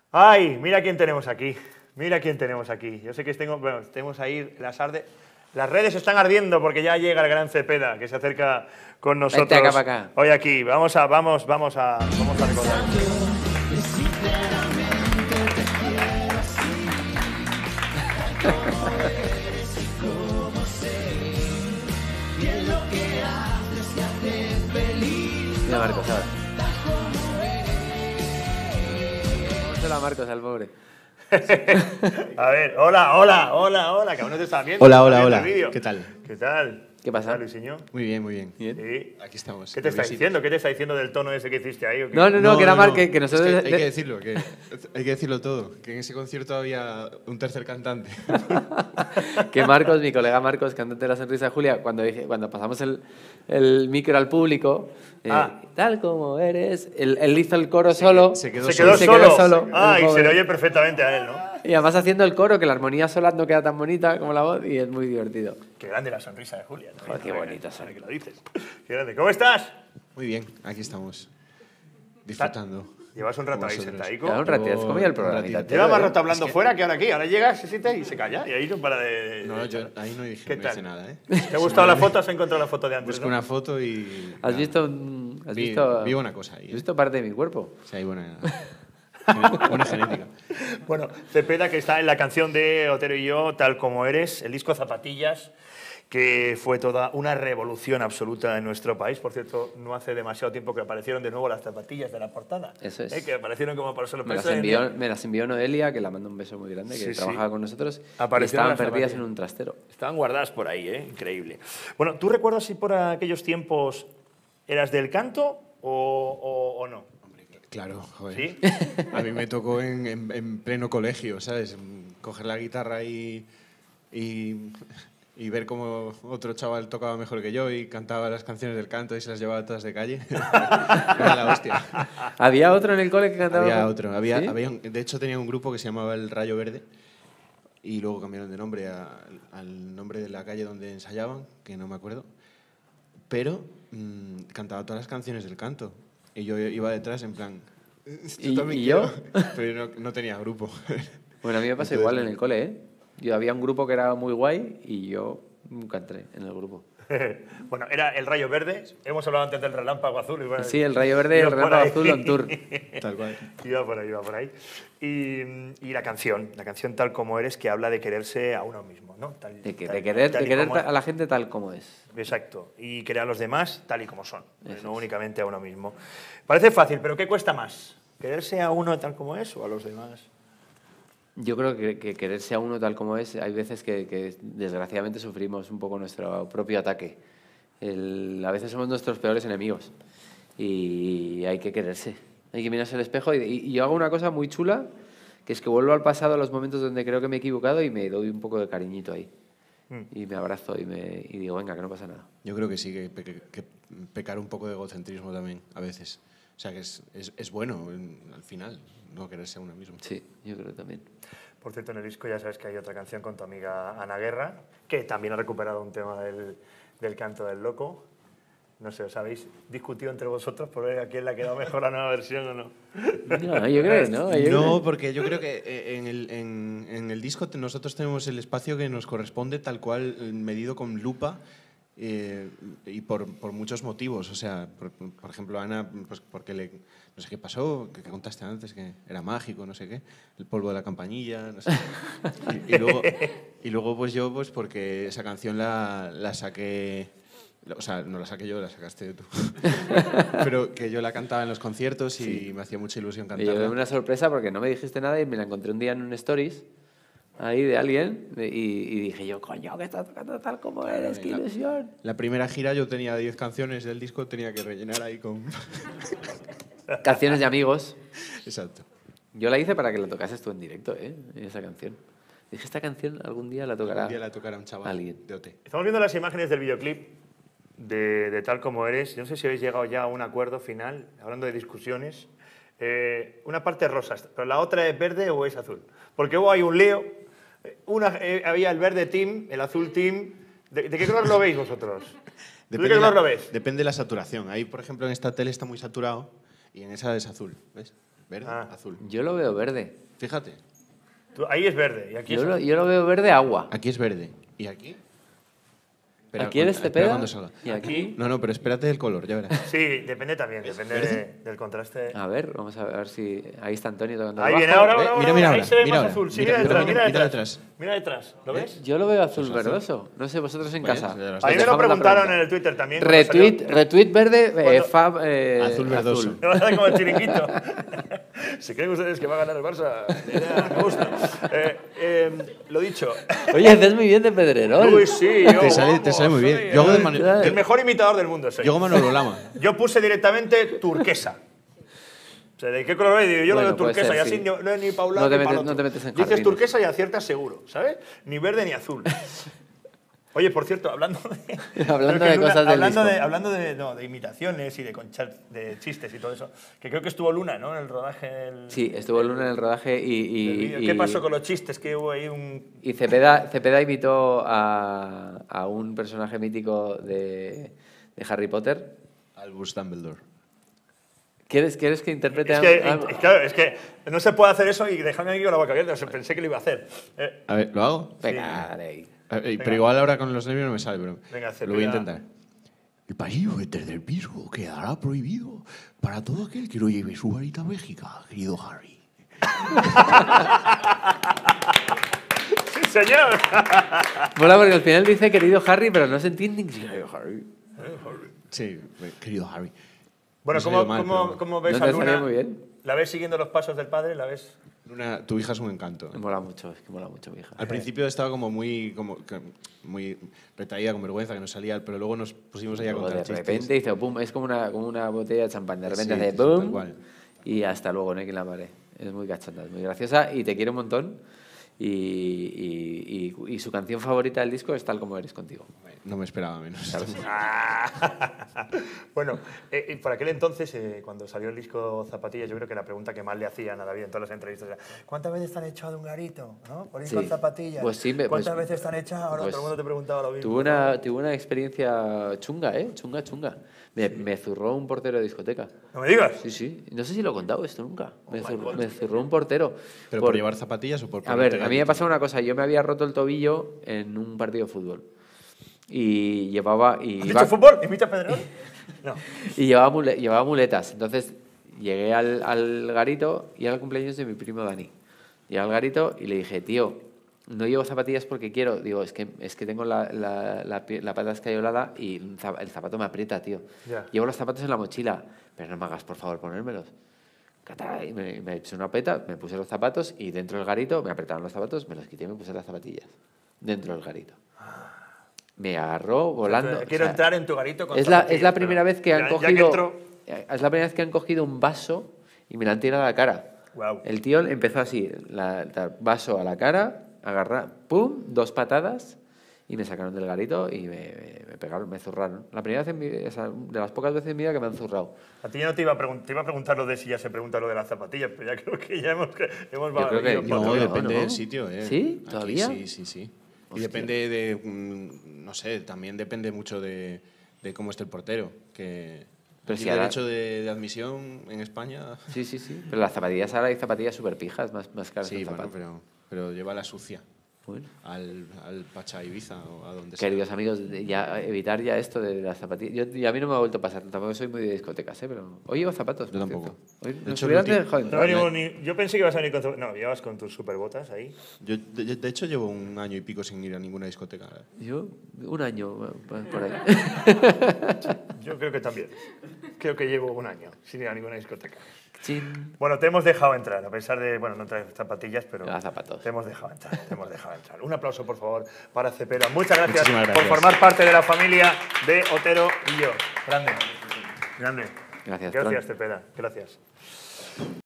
Ay, mira quién tenemos aquí. Mira quién tenemos aquí. Yo sé que tenemos ahí las redes están ardiendo porque ya llega el gran Cepeda que se acerca con nosotros. Vente acá para acá. Hoy aquí. Vamos a recordar. Mira Marcos, ¿sabes? Hola Marcos, al pobre. A ver, hola, que aún no te estás viendo. Hola. ¿Qué tal? ¿Qué tal? ¿Qué pasa? Luisinho? Muy bien. Sí. Aquí estamos. ¿Qué te está diciendo? ¿Qué te está diciendo del tono ese que hiciste ahí? ¿O qué? No, que era Mar, que nosotros... Es que hay que decirlo todo, que en ese concierto había un tercer cantante. que Marcos, mi colega Marcos, cantante de La Sonrisa de Julia, cuando pasamos el micro al público, tal como eres, él hizo el coro solo. Se quedó solo. Y se le oye perfectamente a él, ¿no? Y además haciendo el coro, que la armonía sola no queda tan bonita como la voz, y es muy divertido. Qué grande La Sonrisa de Julia. ¿No? Joder, qué bonita ahora que lo dices. Qué grande. ¿Cómo estás? Muy bien, aquí estamos. Disfrutando. Llevas un rato ahí sentadico. Lleva un ratito, es como ya el programa. Lleva más rato hablando fuera que ahora aquí. Ahora llega, se sienta y se calla. Y ahí no para de... No, yo ahí no dije, ¿Qué no tal? hice nada, ¿eh? ¿Te ha gustado la foto? ¿Has encontrado la foto de antes? Busco ¿no? una foto y... ¿Has visto? Vi una cosa ahí. ¿Has visto parte de mi cuerpo? Sí, hay buena genética. Bueno, Cepeda, que está en la canción de Otero y yo, Tal como eres, el disco Zapatillas, que fue toda una revolución absoluta en nuestro país. Por cierto, no hace demasiado tiempo que aparecieron de nuevo las zapatillas de la portada. Eso es. Que aparecieron como para Me las envió Noelia, que la manda un beso muy grande, que trabajaba con nosotros. Y estaban perdidas en un trastero. Estaban guardadas por ahí, increíble. Bueno, ¿tú recuerdas si por aquellos tiempos eras del canto o no? Claro, joder. ¿Sí? A mí me tocó en pleno colegio, ¿sabes? Coger la guitarra y ver cómo otro chaval tocaba mejor que yo y cantaba las canciones del canto y se las llevaba todas de calle. Era la hostia. ¿Había otro en el cole que cantaba? Había otro. ¿Sí? De hecho, tenía un grupo que se llamaba El Rayo Verde y luego cambiaron de nombre al nombre de la calle donde ensayaban, que no me acuerdo. Pero cantaba todas las canciones del canto. Y yo iba detrás en plan... ¿Y yo? Pero no tenía grupo. Bueno, a mí me pasa igual en el cole, ¿eh? Yo había un grupo que era muy guay y yo nunca entré en el grupo. Bueno, era El Rayo Verde. Hemos hablado antes del Relámpago Azul. Sí, El Rayo Verde y el Relámpago Azul on tour. Tal cual. Iba por ahí. Y la canción Tal como eres, que habla de quererse a uno mismo, ¿no? De querer a la gente tal como es. Exacto. Y querer a los demás tal y como son, no únicamente a uno mismo. Parece fácil, pero ¿qué cuesta más? ¿Quererse a uno tal como es o a los demás? Yo creo que quererse a uno tal como es, hay veces que desgraciadamente sufrimos un poco nuestro propio ataque. A veces somos nuestros peores enemigos y hay que quererse. Hay que mirarse al espejo y yo hago una cosa muy chula, que es que vuelvo al pasado a los momentos donde creo que me he equivocado y me doy un poco de cariñito ahí. Y me abrazo y digo, venga, que no pasa nada. Yo creo que sí, que pecar un poco de egocentrismo también, a veces. O sea, que es bueno al final, no quererse a uno mismo. Sí, yo creo también. Por cierto, en el disco ya sabes que hay otra canción con tu amiga Ana Guerra, que también ha recuperado un tema del canto del loco. No sé, ¿os habéis discutido entre vosotros por ver a quién le ha quedado mejor la nueva versión o no? No, yo creo que no. No, porque yo creo que en el disco nosotros tenemos el espacio que nos corresponde tal cual, medido con lupa. Y por muchos motivos, o sea, por ejemplo, Ana, pues porque no sé qué pasó, que contaste antes, que era mágico, no sé qué, el polvo de la campanilla, no sé. y luego pues yo, pues porque esa canción la saqué, o sea, no la saqué yo, la sacaste tú, pero que yo la cantaba en los conciertos y me hacía mucha ilusión cantarla. Y yo una sorpresa porque no me dijiste nada y me la encontré un día en un stories ahí de alguien y dije yo, coño, que estás tocando tal como eres, qué ilusión. La primera gira yo tenía 10 canciones del disco, tenía que rellenar ahí con... Canciones de amigos. Exacto. Yo la hice para que la tocases tú en directo, esa canción. Dije, esta canción algún día la tocará. Algún día la tocará un chaval alguien de OT. Estamos viendo las imágenes del videoclip de Tal como eres. Yo no sé si habéis llegado ya a un acuerdo final, hablando de discusiones. Una parte es rosa, pero la otra es verde o es azul. Porque hubo ahí un lío. Había el verde team, el azul team. ¿De qué color lo veis vosotros? ¿De qué color lo ves? Depende de la saturación. Ahí, por ejemplo, en esta tele está muy saturado y en esa es azul, ¿ves? Verde, Ah. azul. Yo lo veo verde. Fíjate, Ahí es verde y aquí es azul. Yo lo veo verde agua. aquí es verde. ¿Y aquí? Espera, Aquí en espera Estepeda cuando salga. y aquí. No, pero espérate del color, ya verás. Sí, depende también, depende del contraste. A ver, vamos a ver si. Ahí está Antonio tocando. Ahí el viene bajo. ahora, Mira ahí ahora, se ve mira más ahora. azul. Sí, Mira, mira detrás, mira mira detrás. detrás. Mira detrás, ¿lo ves? Yo lo veo azul Pues azul. verdoso. No sé, vosotros en Pues, casa. de las A mí me lo Dejamos la preguntaron pregunta. en el Twitter también. cuando salió- Retweet verde, Cuando- fab. Azul verdoso. Me va a hacer como el chiringuito. Si creen ustedes que va a ganar el Barça, la idea me gusta. Lo dicho. Oye, haces muy bien de Pedrerol. Uy, sí, yo, Te sale muy bien. soy Yo hago de manera- el mejor imitador del mundo soy. Yo hago Manolo Lama. Yo puse directamente turquesa. O sea, ¿de qué color es? Digo, yo lo Bueno, veo puede turquesa ser, y así sí. no es ni para un No lado te ni para el metes- no otro. te metes en Dices jardines. turquesa y aciertas seguro, ¿sabes? Ni verde ni azul. Oye, por cierto, hablando de, Hablando creo que de cosas del hablando disco. hablando de imitaciones y de chistes y todo eso, que creo que estuvo Luna, ¿no? En el rodaje del, Sí, estuvo Luna en el rodaje del vídeo. y. ¿Qué pasó con los chistes? Que hubo ahí un... Y Cepeda invitó a un personaje mítico de Harry Potter. Albus Dumbledore. ¿Quieres que interprete Claro, es que no se puede hacer eso y dejarme aquí con la boca abierta. O sea, pensé que lo iba a hacer. A ver, ¿lo hago? Venga, dale ahí. Pero igual ahora con los nervios no me sale, pero Venga, lo voy a Cepeda. intentar. El pasillo del tercer piso quedará prohibido para todo aquel que no lleve su varita mágica, querido Harry. ¡Sí, señor! Mola porque al final dice querido Harry, pero no se entiende que querido Harry. Sí, querido Harry. Bueno, Me salió mal, pero- ¿cómo ves ¿No a te salió Luna? muy bien? ¿La ves siguiendo los pasos del padre? ¿La ves? Luna, tu hija es un encanto. Me mola mucho, es que mola mucho mi hija. Al principio estaba como muy retraída, con vergüenza, que no salía, pero luego nos pusimos ahí a Luego contar de chistes. repente hizo pum, es como una botella de champán. De repente Sí, hace sí, tal pum cual. y hasta luego, no hay quien la pare. Es muy cachonda, es muy graciosa y te quiere un montón. Y su canción favorita del disco es Tal como eres contigo. No me esperaba menos. Bueno, y por aquel entonces, cuando salió el disco Zapatillas, yo creo que la pregunta que más le hacían a David en todas las entrevistas era ¿cuántas veces te han echado de un garito? ¿No? Por ir Sí. con zapatillas. Pues sí, ¿Cuántas veces te han echado? Ahora pues todo el mundo te preguntaba lo mismo. Tuve una experiencia chunga, ¿eh? Chunga. Me zurró un portero de discoteca. No me digas. Sí, sí. No sé si lo he contado esto nunca. Me zurró un portero. ¿Pero por llevar zapatillas o por A ver, ponerte a mí me garito? pasó una cosa. Yo me había roto el tobillo en un partido de fútbol. Y llevaba... ¿Has dicho fútbol? ¿Imita a Pedrerol? No. Y llevaba muletas. Entonces llegué al garito y era el cumpleaños de mi primo Dani. Llegué al garito y le dije, tío, no llevo zapatillas porque quiero. Digo, es que tengo la pata escayolada y el zapato me aprieta, tío. Ya. Llevo los zapatos en la mochila, pero no me hagas, por favor, ponérmelos. Y me eché una peta, me puse los zapatos y dentro del garito me apretaron los zapatos, me los quité y me puse las zapatillas. Dentro del garito. Me agarró volando. Quiero o sea, entrar en tu garito con es la zapatillas, primera pero vez que han ya que cogido. entro- Es la primera vez que han cogido un vaso y me lo han tirado a la cara. Guau. El tío empezó así, vaso a la cara, agarrar, pum, 2 patadas y me sacaron del garito y me pegaron, me zurraron. La primera vez de las pocas veces en mi vida que me han zurrado. A ti ya no te iba a preguntar lo de si ya se pregunta lo de las zapatillas, pero ya creo que ya hemos Yo creo que- ido yo por No, otro lado. depende ¿no? del sitio, ¿eh? ¿Sí? Aquí ¿Todavía? Sí. Y Hostia. depende de, no sé, también depende mucho de cómo esté el portero. Que Pero aquí si el ahora- derecho de admisión en España... Sí. Pero las zapatillas ahora hay zapatillas súper pijas, más caras que Sí, el bueno, zapato. pero lleva la sucia Bueno. al Pacha Ibiza o a donde sea. Queridos amigos, ya evitar ya esto de las zapatillas. Y a mí no me ha vuelto a pasar, tampoco soy muy de discotecas, pero hoy llevo zapatos. Yo por tampoco. cierto. Hoy De nos hecho, hubieran el ulti- dejado No entrar. venimos yo pensé que ibas a venir con no, llevas con tus superbotas ahí. Yo, de hecho, llevo un año y pico sin ir a ninguna discoteca. Yo, un año por ahí. Yo creo que también. Creo que llevo un año sin ir a ninguna discoteca. Chin. Bueno, te hemos dejado entrar, a pesar de, bueno, no traes zapatillas, pero Lleva zapatos. te hemos dejado entrar, Un aplauso, por favor, para Cepeda. Muchas gracias, Muchísimas por gracias. formar parte de la familia de Otero y yo. Grande. Gracias, Gracias, Fran. Cepeda. Gracias.